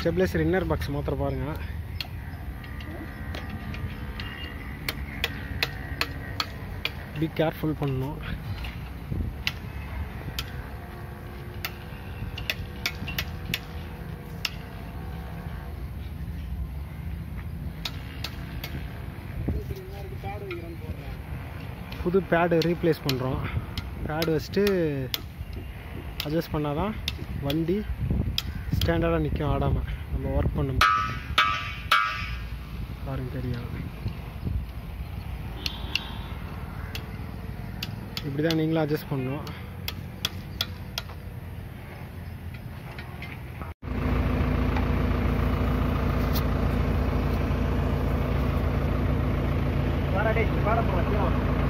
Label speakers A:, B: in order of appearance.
A: Stabiliser inner box மாத்திர பாருங்க. B careful பண்ணணும். புது பேடு ரீப்ளேஸ் பண்ணுறோம். பேடு வச்சுட்டு அட்ஜஸ்ட் பண்ணால் தான் வண்டி ஸ்டாண்டர்டாக நிற்கும், ஆடாமல். நம்ம ஒர்க் பண்ண பாருங்க தெரியும். இப்படி தான் நீங்களும் அட்ஜஸ்ட் பண்ணணும்.
B: வாடா